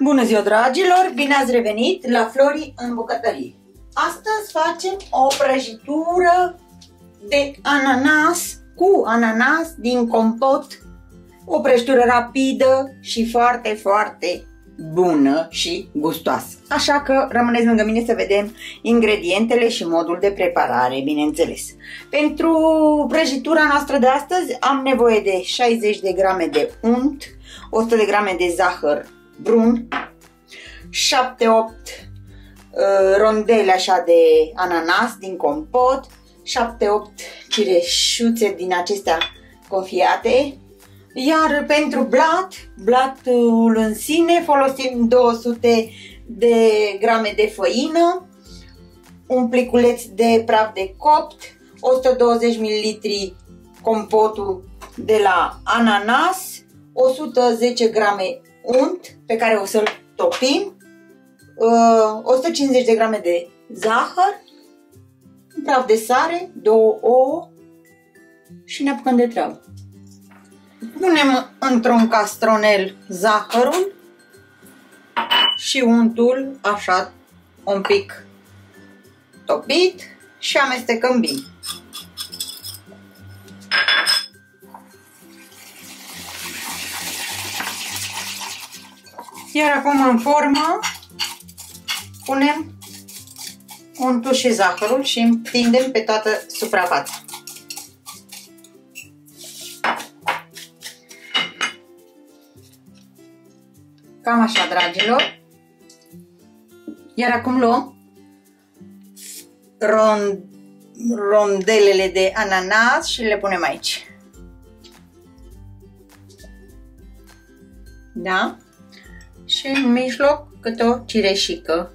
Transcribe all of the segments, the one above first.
Bună ziua, dragilor! Bine ați revenit la Flori în bucătărie. Astăzi facem o prăjitură de ananas cu ananas din compot. O prăjitură rapidă și foarte, foarte bună și gustoasă. Așa că rămâneți lângă mine să vedem ingredientele și modul de preparare, bineînțeles. Pentru prăjitura noastră de astăzi am nevoie de 60 de grame de unt, 100 de grame de zahăr brun, 7-8 rondele așa de ananas din compot, 7-8 cireșuțe din acestea confiate. Iar pentru blatul în sine folosim 200 de grame de făină, un pliculeț de praf de copt, 120 ml compotul de la ananas, 110 grame unt pe care o să-l topim, 150 de grame de zahăr, un praf de sare, 2 ouă și ne apucăm de treabă. Punem într-un castronel zahărul și untul așa un pic topit și amestecăm bine. Iar acum în formă punem untul și zahărul și întindem pe toată suprafața. Cam așa, dragilor. Iar acum luăm rondelele de ananas și le punem aici. Da? Și în mijloc câte o cireșică.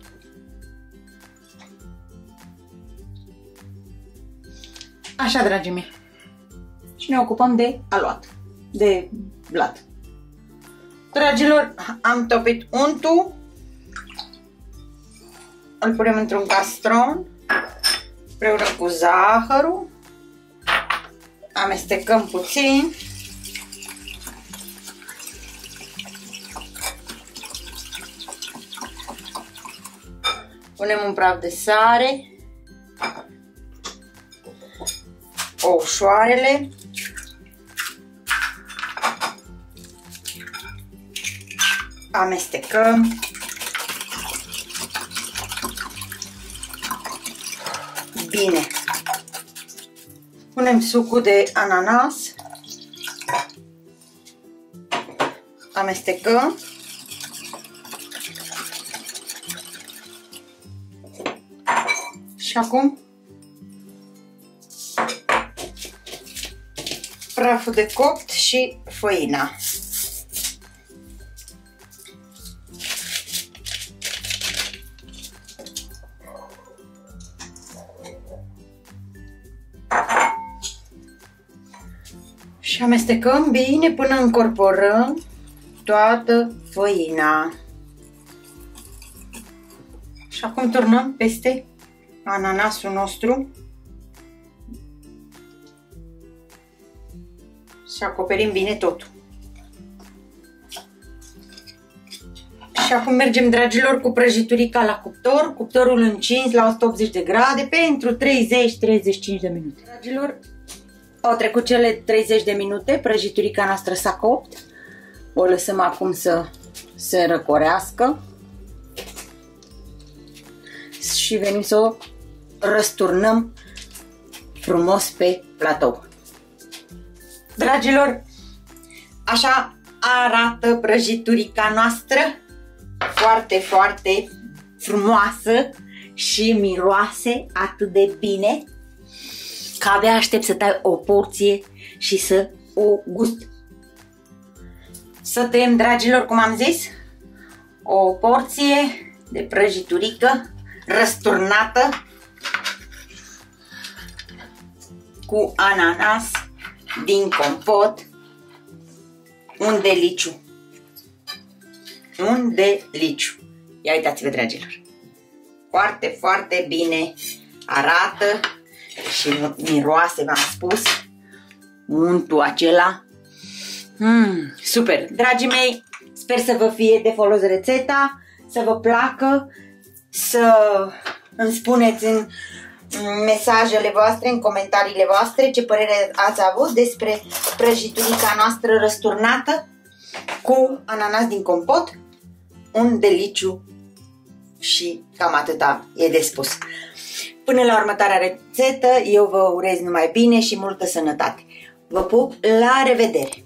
Așa, dragii mei. Și ne ocupăm de aluat, de blat. Dragilor, am topit untul, îl punem într-un castron împreună cu zahărul, amestecăm puțin, punem un praf de sare, oușoarele, amestecăm bine. Punem sucul de ananas, amestecăm și acum praful de copt și făina. Și amestecăm bine până încorporăm toată făina. Și acum turnăm peste ananasul nostru și acoperim bine totul. Și acum mergem, dragilor, cu prăjiturica la cuptor, cuptorul încins la 180 de grade pentru 30-35 de minute. Dragilor, au trecut cele 30 de minute, prăjiturica noastră s-a copt. O lăsăm acum să se răcorească și venim să o răsturnăm frumos pe platou. Dragilor, așa arată prăjiturica noastră, foarte, foarte frumoasă și miroase atât de bine că abia aștept să tai o porție și să o gust. Să tăiem, dragilor, cum am zis, o porție de prăjiturică răsturnată cu ananas din compot. Un deliciu. Un deliciu. Ia uitați-vă, dragilor. Foarte, foarte bine arată și miroase, v-am spus. Untul acela Super! Dragii mei, Sper să vă fie de folos rețeta, să vă placă, să îmi spuneți în mesajele voastre, în comentariile voastre, ce părere ați avut despre prăjiturica noastră răsturnată cu ananas din compot. Un deliciu și cam atâta e de spus. Până la următoarea rețetă, eu vă urez numai bine și multă sănătate. Vă pup, la revedere!